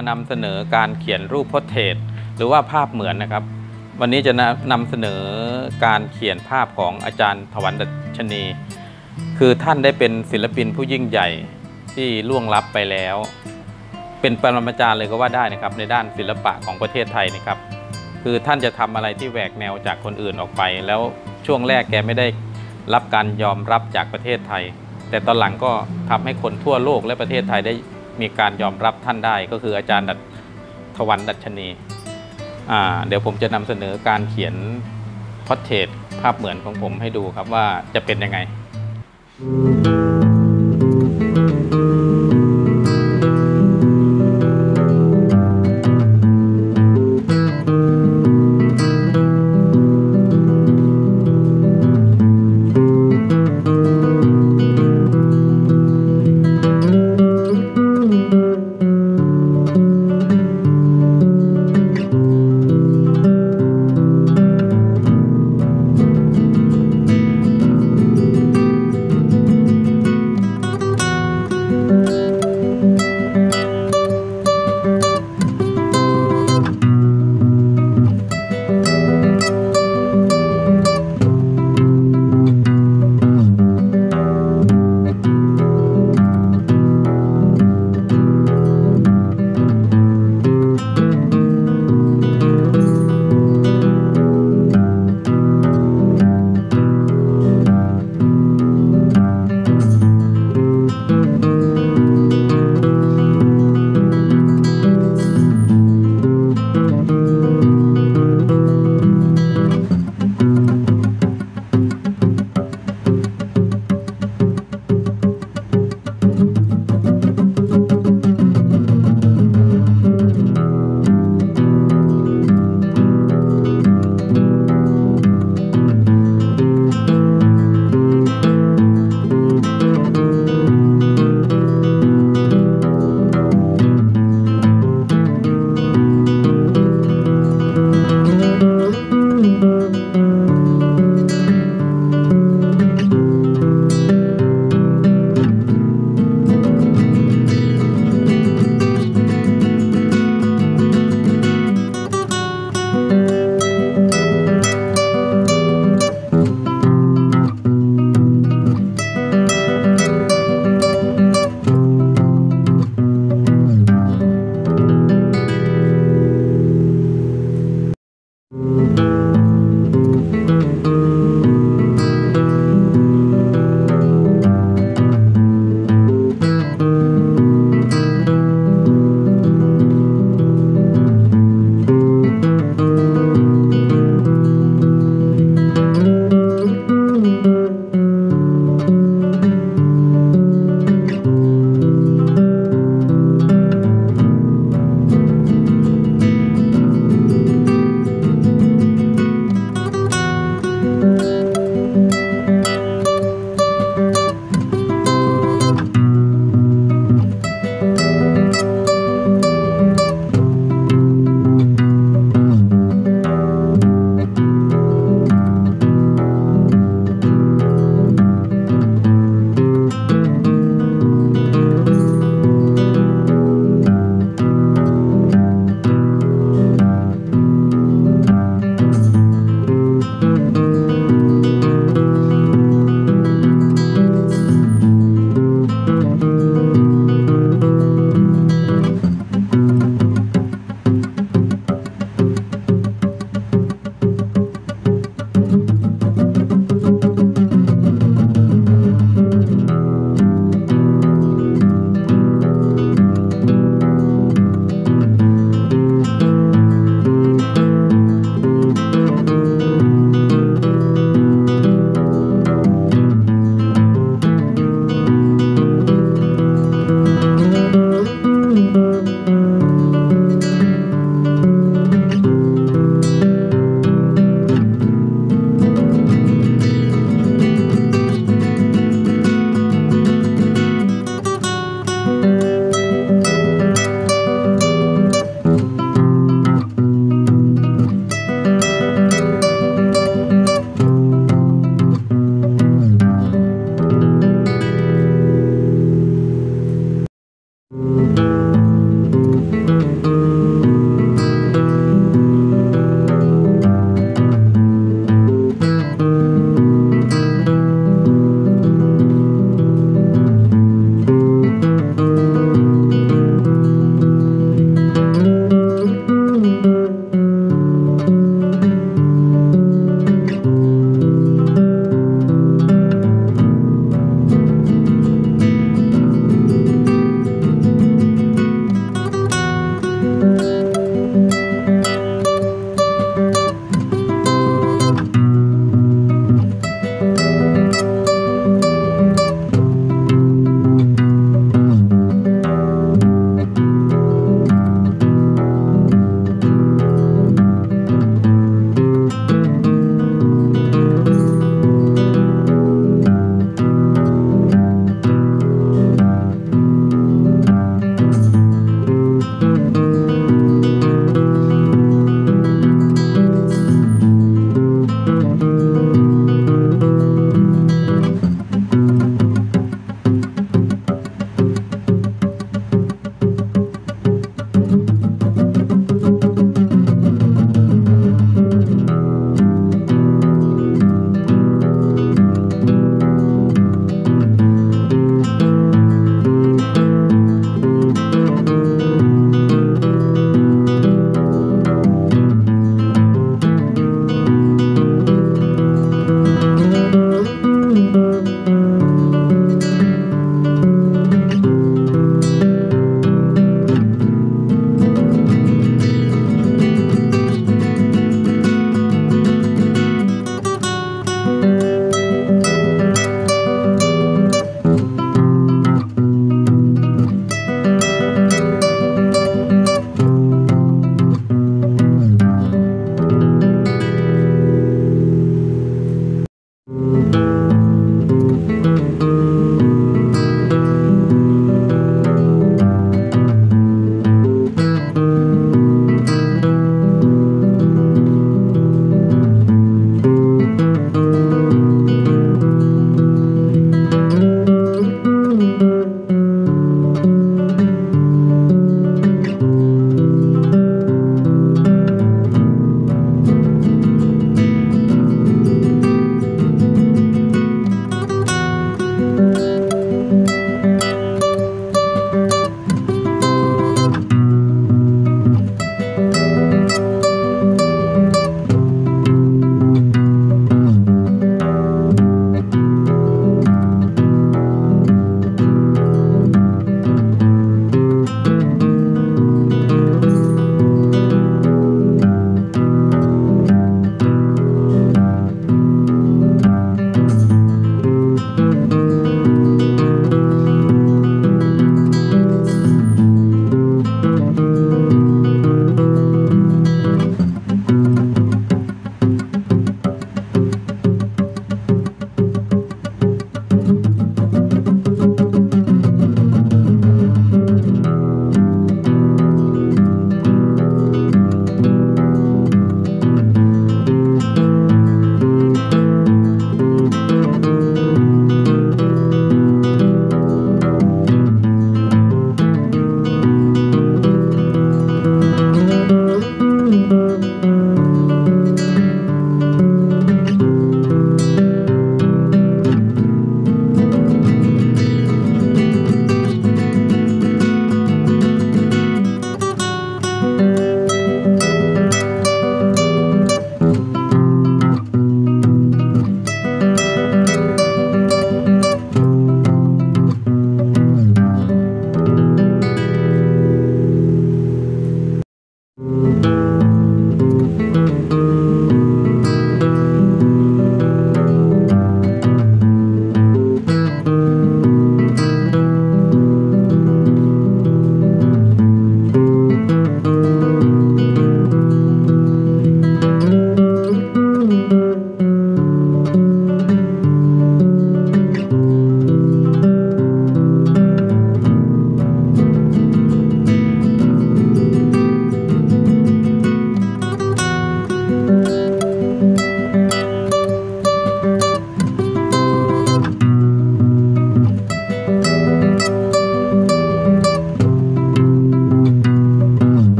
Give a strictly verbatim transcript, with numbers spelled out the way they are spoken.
นำเสนอการเขียนรูปพอร์เทรตหรือว่าภาพเหมือนนะครับวันนี้จะนำเสนอการเขียนภาพของอาจารย์ถวันดัชนีคือท่านได้เป็นศิลปินผู้ยิ่งใหญ่ที่ล่วงลับไปแล้วเป็นปรมาจารย์เลยก็ว่าได้นะครับในด้านศิลปะของประเทศไทยนะครับคือท่านจะทำอะไรที่แหวกแนวจากคนอื่นออกไปแล้วช่วงแรกแกไม่ได้รับการยอมรับจากประเทศไทยแต่ตอนหลังก็ทำให้คนทั่วโลกและประเทศไทยได้มีการยอมรับท่านได้ก็คืออาจารย์ถวันดัชนีอ่าเดี๋ยวผมจะนำเสนอการเขียนพอร์เทรตภาพเหมือนของผมให้ดูครับว่าจะเป็นยังไง